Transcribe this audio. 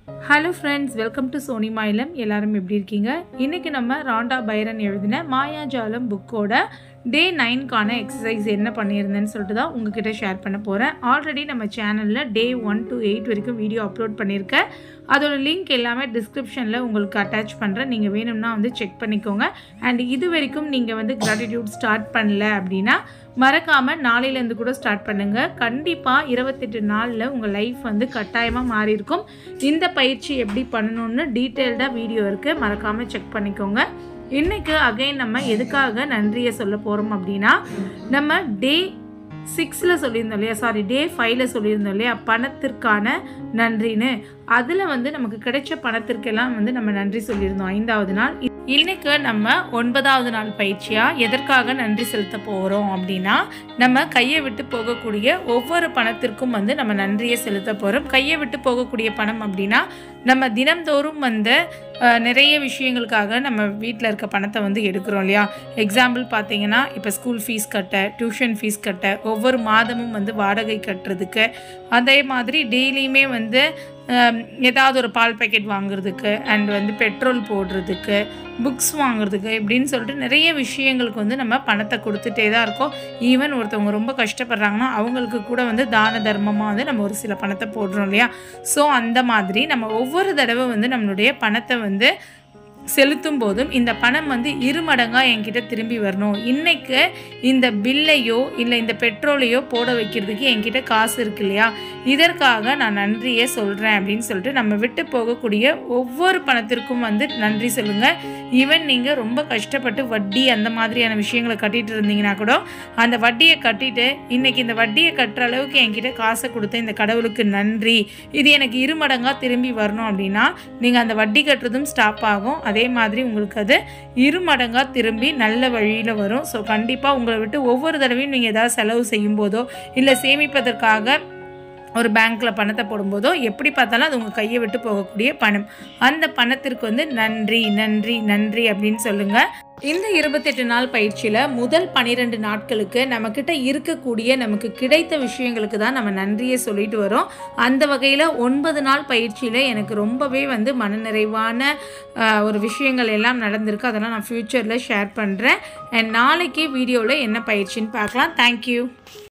Hello friends, welcome to Soni Mayilam. எல்லாரும் எப்படி இருக்கீங்க? இன்றைக்கி நம்ம ராண்டா பைரன் எழுதின மாயாஜாலம் புக்கோட டே 9க்கான எக்ஸசைஸ் என்ன பண்ணியிருந்தேன்னு சொல்லிட்டு தான் உங்ககிட்ட ஷேர் பண்ண போகிறேன். ஆல்ரெடி நம்ம சேனலில் டே 1 to 8 வரைக்கும் வீடியோ அப்லோட் பண்ணியிருக்கேன். அதோட லிங்க் எல்லாமே டிஸ்கிரிப்ஷனில் உங்களுக்கு அட்டாச் பண்ணுறேன். நீங்கள் வேணும்னா செக் பண்ணிக்கோங்க. அண்ட் இது வரைக்கும் நீங்கள் கிராட்டிடியூட் ஸ்டார்ட் பண்ணல அப்படின்னா மறக்காமல் நாளையிலேருந்து கூட ஸ்டார்ட் பண்ணுங்கள். கண்டிப்பாக 28 நாளில் உங்கள் லைஃப் கட்டாயமாக மாறி இருக்கும். இந்த பயிற்சி எப்படி பண்ணணும்னு டீட்டெயில்டாக வீடியோ இருக்குது, மறக்காமல் செக் பண்ணிக்கோங்க. இன்றைக்கு அகைன் நம்ம எதுக்காக நன்றியை சொல்ல போகிறோம் அப்படின்னா, நம்ம டே 6ல் சொல்லியிருந்தோம் இல்லையா, டே 5ல் சொல்லியிருந்தோம் இல்லையா, பணத்திற்கான நன்றின்னு. அதில் நமக்கு கிடைச்ச பணத்திற்கெல்லாம் நம்ம நன்றி சொல்லியிருந்தோம் 5வது நாள். இன்னைக்கு நம்ம 9வது நாள் பயிற்சியாக எதற்காக நன்றி செலுத்த போகிறோம் அப்படின்னா, நம்ம கையை விட்டு போகக்கூடிய ஒவ்வொரு பணத்திற்கும் நம்ம நன்றியை செலுத்த போகிறோம். கையை விட்டு போகக்கூடிய பணம் அப்படின்னா, நம்ம தினம்தோறும் நிறைய விஷயங்களுக்காக நம்ம வீட்டில் இருக்க பணத்தை எடுக்கிறோம் இல்லையா. எக்ஸாம்பிள் பார்த்தீங்கன்னா, இப்போ ஸ்கூல் ஃபீஸ் கட்ட, டியூஷன் ஃபீஸ் கட்ட, ஒவ்வொரு மாதமும் வாடகை கட்டுறதுக்கு, அதே மாதிரி டெய்லியுமே ஏதாவது ஒரு பால் பேக்கெட் வாங்குறதுக்கு, அண்ட் பெட்ரோல் போடுறதுக்கு, புக்ஸ் வாங்குறதுக்கு, இப்படின்னு சொல்லிட்டு நிறைய விஷயங்களுக்கு நம்ம பணத்தை கொடுத்துட்டே தான் இருக்கோம். ஈவன் ஒருத்தவங்க ரொம்ப கஷ்டப்படுறாங்கன்னா அவங்களுக்கு கூட தான தர்மமாக நம்ம ஒரு சில பணத்தை போடுறோம் இல்லையா. ஸோ அந்த மாதிரி நம்ம ஒவ்வொரு தடவை நம்மளுடைய பணத்தை செலுத்தும் போதும் இந்த பணம் 2 மடங்காக என்கிட்ட திரும்பி வரணும். இன்றைக்கு இந்த பில்லையோ இல்லை இந்த பெட்ரோலையோ போட வைக்கிறதுக்கு என்கிட்ட காசு இருக்கு இல்லையா, இதற்காக நான் நன்றியே சொல்கிறேன் அப்படின்னு சொல்லிட்டு நம்ம விட்டு போகக்கூடிய ஒவ்வொரு பணத்திற்கும் நன்றி சொல்லுங்கள். ஈவன் நீங்கள் ரொம்ப கஷ்டப்பட்டு வட்டி அந்த மாதிரியான விஷயங்களை கட்டிகிட்டு இருந்தீங்கன்னா கூட அந்த வட்டியை கட்டிட்டு இன்றைக்கி இந்த வட்டியை கட்டுற அளவுக்கு என்கிட்ட காசை கொடுத்த இந்த கடவுளுக்கு நன்றி, இது எனக்கு 2 மடங்காக திரும்பி வரணும் அப்படின்னா நீங்கள் அந்த வட்டி கட்டுறதும் ஸ்டாப் ஆகும். அதே மாதிரி உங்களுக்கு அது 2 மடங்காக திரும்பி நல்ல வழியில் வரும். ஸோ கண்டிப்பாக உங்களை விட்டு ஒவ்வொரு தடவையும் நீங்கள் ஏதாவது செலவு செய்யும் போதோ இல்லை சேமிப்பதற்காக ஒரு பேங்க்கில் பணத்தை போடும்போதோ எப்படி பார்த்தாலும் அது உங்கள் கையை விட்டு போகக்கூடிய பணம். அந்த பணத்திற்கு நன்றி நன்றி நன்றி அப்படின்னு சொல்லுங்கள். இந்த 28 நாள் பயிற்சியில் முதல் 12 நாட்களுக்கு நம்மக்கிட்ட இருக்கக்கூடிய நமக்கு கிடைத்த விஷயங்களுக்கு தான் நம்ம நன்றியை சொல்லிட்டு வரோம். அந்த வகையில் 9 நாள் பயிற்சியில் எனக்கு ரொம்பவே மனநிறைவான ஒரு விஷயங்கள் எல்லாம் நடந்திருக்கு. அதெல்லாம் நான் ஃப்யூச்சரில் ஷேர் பண்ணுறேன். அண்ட் நாளைக்கு வீடியோவில் என்ன பயிற்சின்னு பார்க்கலாம். தேங்க்யூ.